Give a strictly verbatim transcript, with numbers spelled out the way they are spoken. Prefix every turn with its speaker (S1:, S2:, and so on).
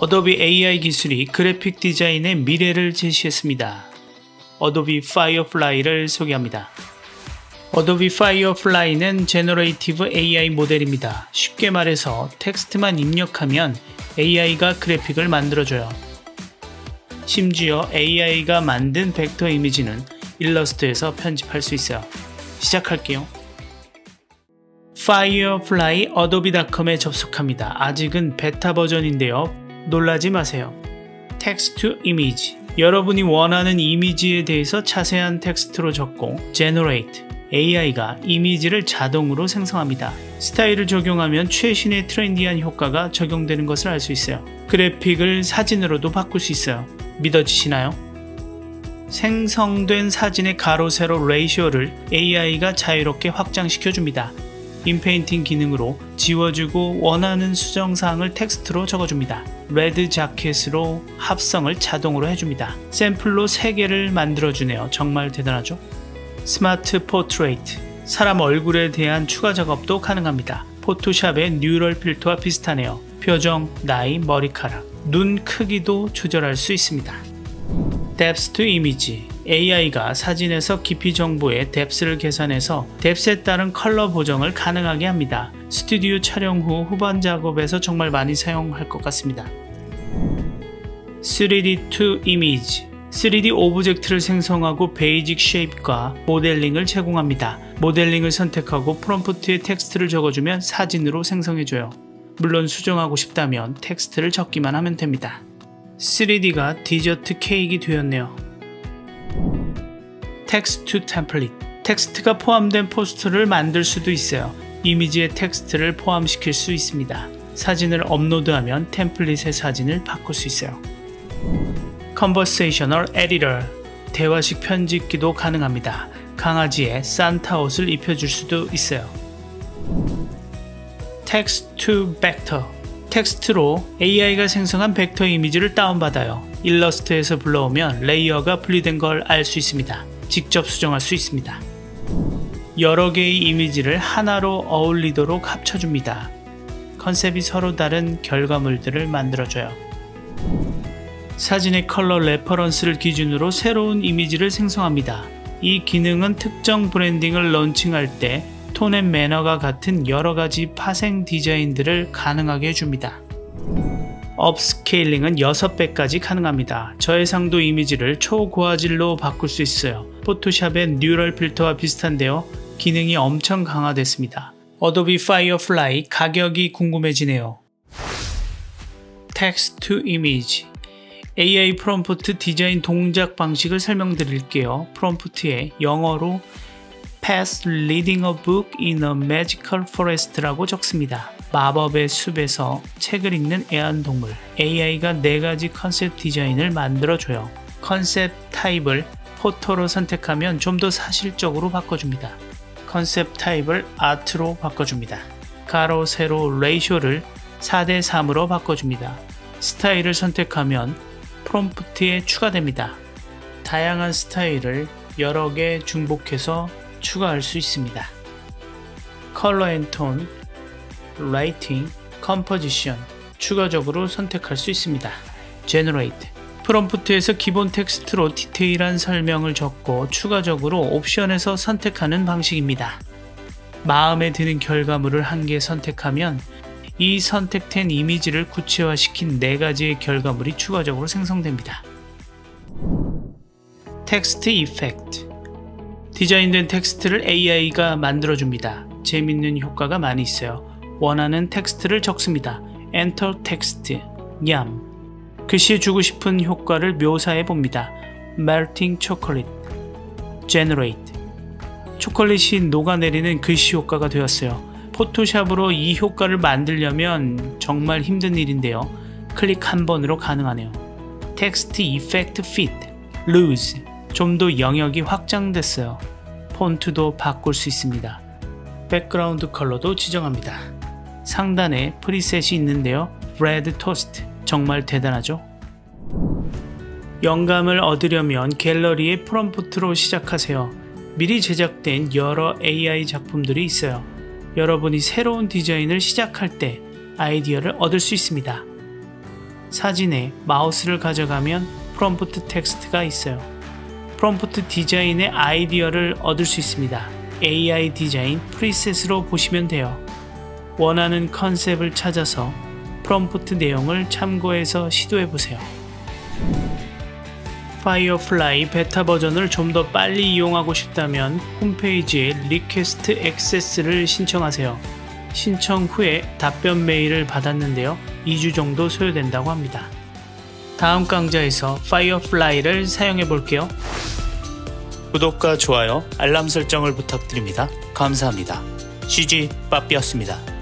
S1: 어도비 에이아이 기술이 그래픽 디자인의 미래를 제시했습니다. 어도비 파이어플라이를 소개합니다. 어도비 파이어플라이는 제너레이티브 에이아이 모델입니다. 쉽게 말해서 텍스트만 입력하면 에이아이가 그래픽을 만들어줘요. 심지어 에이아이가 만든 벡터 이미지는 일러스트에서 편집할 수 있어요. 시작할게요. 파이어플라이 어도비 닷컴에 접속합니다. 아직은 베타 버전인데요. 놀라지 마세요. 텍스트 이미지. 여러분이 원하는 이미지에 대해서 자세한 텍스트로 적고 Generate. 에이아이가 이미지를 자동으로 생성합니다. 스타일을 적용하면 최신의 트렌디한 효과가 적용되는 것을 알 수 있어요. 그래픽을 사진으로도 바꿀 수 있어요. 믿어지시나요? 생성된 사진의 가로 세로 레이쇼를 에이아이가 자유롭게 확장시켜줍니다. 인페인팅 기능으로 지워주고 원하는 수정사항을 텍스트로 적어줍니다. 레드 자켓으로 합성을 자동으로 해줍니다. 샘플로 세 개를 만들어주네요. 정말 대단하죠? 스마트 포트레이트. 사람 얼굴에 대한 추가 작업도 가능합니다. 포토샵의 뉴럴 필터와 비슷하네요. 표정, 나이, 머리카락, 눈 크기도 조절할 수 있습니다. 뎁스 투 이미지. 에이아이가 사진에서 깊이 정보의 뎁스를 계산해서 뎁스에 따른 컬러 보정을 가능하게 합니다. 스튜디오 촬영 후 후반 작업에서 정말 많이 사용할 것 같습니다. 쓰리디 투 이미지. 쓰리디 오브젝트를 생성하고 베이직 쉐입과 모델링을 제공합니다. 모델링을 선택하고 프롬프트에 텍스트를 적어주면 사진으로 생성해줘요. 물론 수정하고 싶다면 텍스트를 적기만 하면 됩니다. 쓰리디가 디저트 케이크이 되었네요. 텍스트 투 템플릿. 텍스트가 포함된 포스터를 만들 수도 있어요. 이미지에 텍스트를 포함시킬 수 있습니다. 사진을 업로드하면 템플릿의 사진을 바꿀 수 있어요. Conversational Editor. 대화식 편집기도 가능합니다. 강아지에 산타 옷을 입혀줄 수도 있어요. Text to Vector. 텍스트로 에이아이가 생성한 벡터 이미지를 다운받아요. 일러스트에서 불러오면 레이어가 분리된 걸 알 수 있습니다. 직접 수정할 수 있습니다. 여러 개의 이미지를 하나로 어울리도록 합쳐줍니다. 컨셉이 서로 다른 결과물들을 만들어줘요. 사진의 컬러 레퍼런스를 기준으로 새로운 이미지를 생성합니다. 이 기능은 특정 브랜딩을 런칭할 때 톤 앤 매너가 같은 여러가지 파생 디자인들을 가능하게 해줍니다. 업스케일링은 여섯 배까지 가능합니다. 저해상도 이미지를 초고화질로 바꿀 수 있어요. 포토샵의 뉴럴 필터와 비슷한데요. 기능이 엄청 강화됐습니다. 어도비 파이어플라이 가격이 궁금해지네요. 텍스트 투 이미지. 에이아이 프롬프트 디자인 동작 방식을 설명드릴게요. 프롬프트에 영어로 Past reading a book in a magical forest라고 적습니다. 마법의 숲에서 책을 읽는 애완동물. 에이아이가 네 가지 컨셉 디자인을 만들어줘요. 컨셉 타입을 포토로 선택하면 좀 더 사실적으로 바꿔줍니다. 컨셉 타입을 아트로 바꿔줍니다. 가로, 세로, 레이쇼를 사 대 삼으로 바꿔줍니다. 스타일을 선택하면 프롬프트에 추가됩니다. 다양한 스타일을 여러 개 중복해서 추가할 수 있습니다. 컬러 앤 톤, 라이팅, 컴포지션 추가적으로 선택할 수 있습니다. Generate. 프롬프트에서 기본 텍스트로 디테일한 설명을 적고 추가적으로 옵션에서 선택하는 방식입니다. 마음에 드는 결과물을 한 개 선택하면 이 선택된 이미지를 구체화시킨 네 가지의 결과물이 추가적으로 생성됩니다. 텍스트 이펙트. 디자인된 텍스트를 에이아이가 만들어줍니다. 재밌는 효과가 많이 있어요. 원하는 텍스트를 적습니다. Enter text, 얌. 글씨에 주고 싶은 효과를 묘사해 봅니다. Melting chocolate, Generate. 초콜릿이 녹아내리는 글씨 효과가 되었어요. 포토샵으로 이 효과를 만들려면 정말 힘든 일인데요. 클릭 한 번으로 가능하네요. 텍스트 이펙트 핏, Loose. 좀 더 영역이 확장됐어요. 폰트도 바꿀 수 있습니다. 백그라운드 컬러도 지정합니다. 상단에 프리셋이 있는데요. Red Toast. 정말 대단하죠? 영감을 얻으려면 갤러리의 프롬프트로 시작하세요. 미리 제작된 여러 에이아이 작품들이 있어요. 여러분이 새로운 디자인을 시작할 때 아이디어를 얻을 수 있습니다. 사진에 마우스를 가져가면 프롬프트 텍스트가 있어요. 프롬프트 디자인의 아이디어를 얻을 수 있습니다. 에이아이 디자인 프리셋으로 보시면 돼요. 원하는 컨셉을 찾아서 프롬프트 내용을 참고해서 시도해보세요. 파이어플라이 베타 버전을 좀 더 빨리 이용하고 싶다면 홈페이지에 리퀘스트 액세스를 신청하세요. 신청 후에 답변 메일을 받았는데요. 이 주 정도 소요된다고 합니다. 다음 강좌에서 파이어플라이를 사용해 볼게요. 구독과 좋아요, 알람 설정을 부탁드립니다. 감사합니다. 씨지 빠삐였습니다.